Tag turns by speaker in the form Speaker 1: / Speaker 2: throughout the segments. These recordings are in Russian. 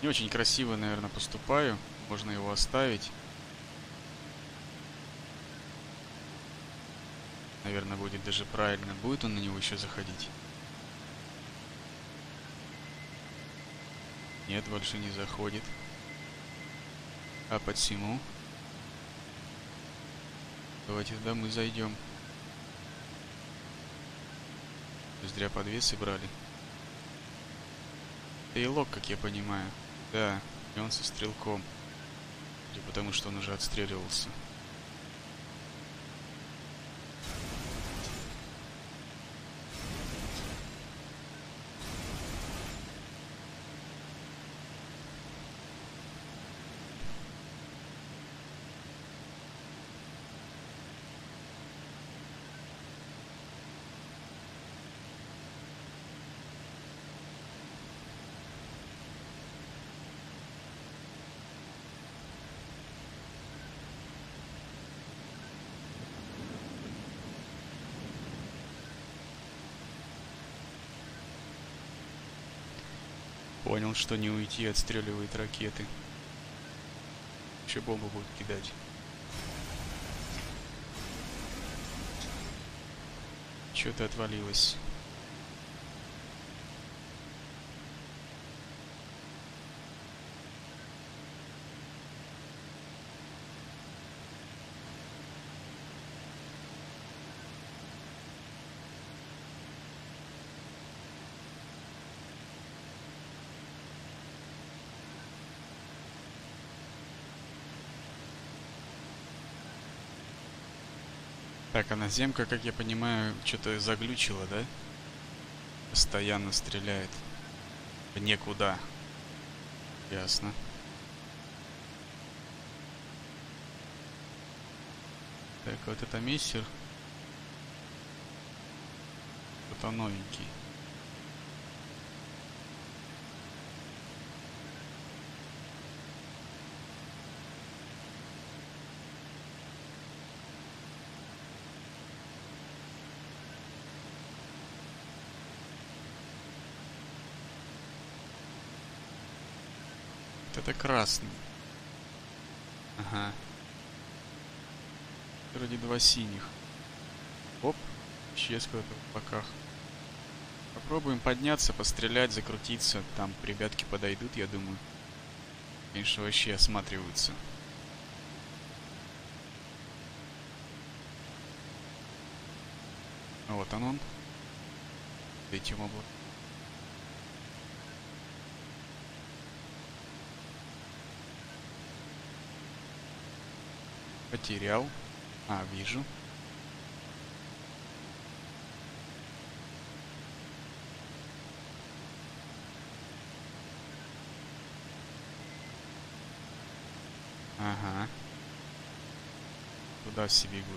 Speaker 1: Не очень красиво, наверное, поступаю. Можно его оставить. Наверное, будет даже правильно. Будет он на него еще заходить? Нет, больше не заходит. А посему? Давайте туда мы зайдем. Зря подвесы брали. Тейлок, как я понимаю. Да, и он со стрелком. Или потому что он уже отстреливался. Понял, что не уйти, отстреливает ракеты. Еще бомбу будут кидать. Что-то отвалилось. Так, а наземка, как я понимаю, что-то заглючила, да? Постоянно стреляет. В никуда. Ясно. Так, вот это мессер. Вот он новенький. Вот это красный. Ага. Вроде два синих. Оп, исчез куда-то в боках. Попробуем подняться, пострелять, закрутиться. Там ребятки подойдут, я думаю. Конечно, вообще осматриваются. Вот он. Этим облаком. Потерял. А, вижу. Ага. Туда все бегут.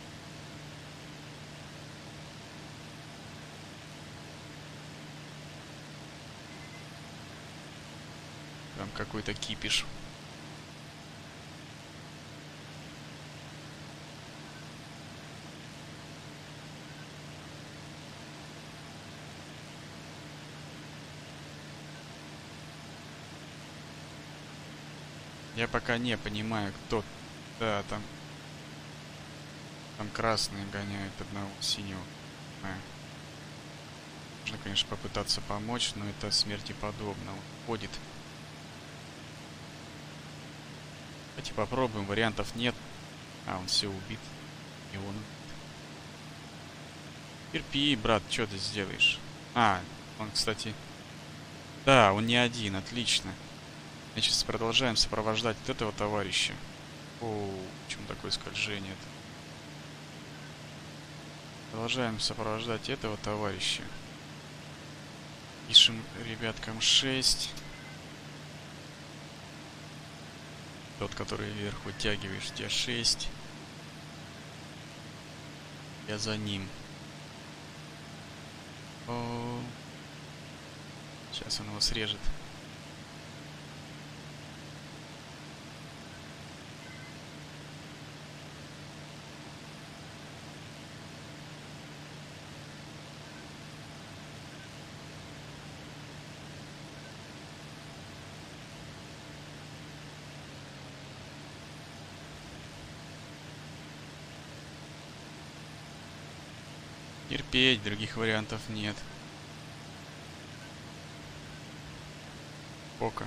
Speaker 1: Там какой-то кипиш. Я пока не понимаю, кто. Да, там красные гоняют одного синего. Можно, конечно, попытаться помочь, но это смерти подобно. Он ходит. Давайте попробуем. Вариантов нет. А, он все убит. И он убит. Терпи, брат, что ты сделаешь? А, он, кстати... Да, он не один, отлично. Значит, продолжаем сопровождать вот этого товарища. О, почему такое скольжение-то? Продолжаем сопровождать этого товарища. Пишем ребяткам 6. Тот, который вверх вытягиваешь, у тебя 6. Я за ним. О, сейчас он его срежет. Терпеть, других вариантов нет. Пока.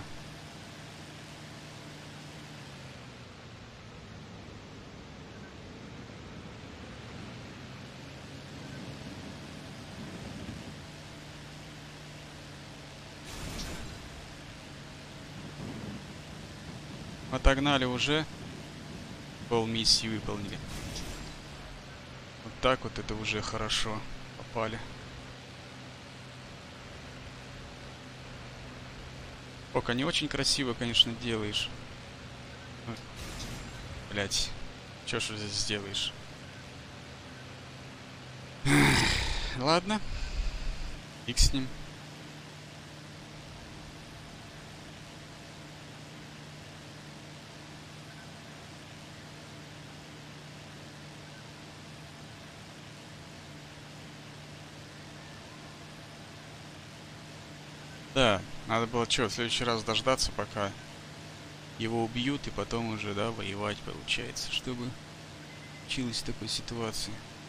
Speaker 1: Отогнали уже. Полмиссии выполнили. Вот так вот это уже хорошо. Попали. Пока не очень красиво, конечно, делаешь. Блять. Чё ж здесь сделаешь? Ладно. Фиг с ним. Да, надо было что, в следующий раз дождаться, пока его убьют, и потом уже, да, воевать получается, чтобы случилось в такой ситуации.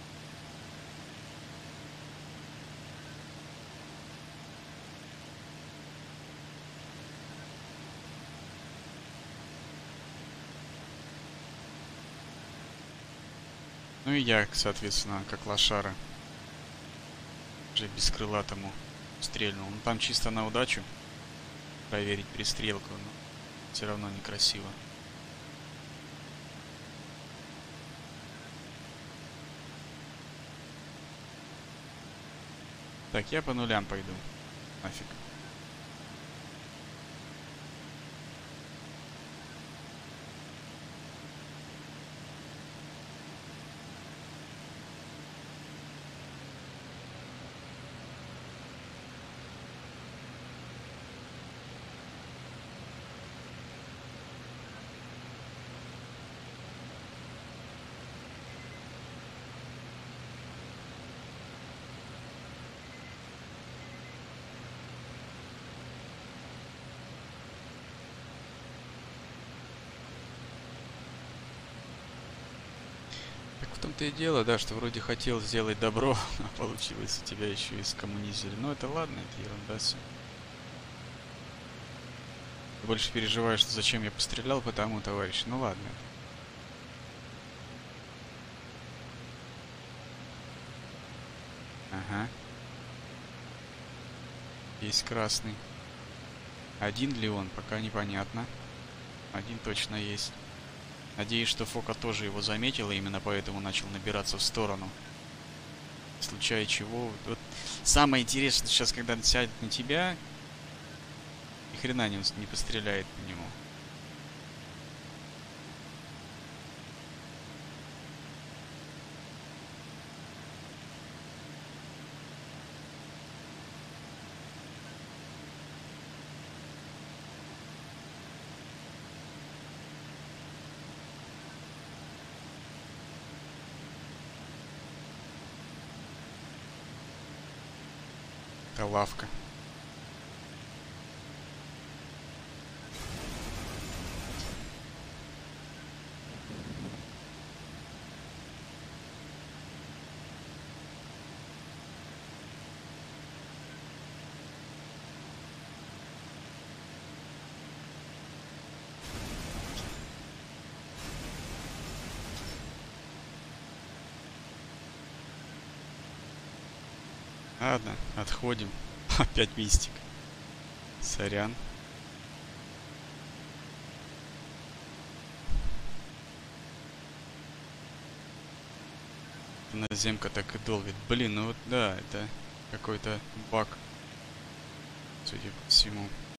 Speaker 1: Ну и я, соответственно, как лошара, уже без крыла тому стрельнул. Ну там чисто на удачу проверить пристрелку, но все равно некрасиво. Так, я по нулям пойду. Нафиг. Так в том-то и дело, да, что вроде хотел сделать добро, а получилось у тебя еще и скоммунизили. Но это ладно, это ерунда всё. Ты больше переживаешь, что зачем я пострелял по тому товарищу. Ну ладно. Ага. Есть красный. Один ли он, пока непонятно. Один точно есть. Надеюсь, что Фока тоже его заметила, именно поэтому начал набираться в сторону. В случае чего... Вот самое интересное сейчас, когда он сядет на тебя, ни хрена не постреляет по нему. Это лавка. Ладно, отходим. Опять мистик. Сорян. Наземка так и долбит. Блин, ну вот да, это какой-то баг, судя по всему.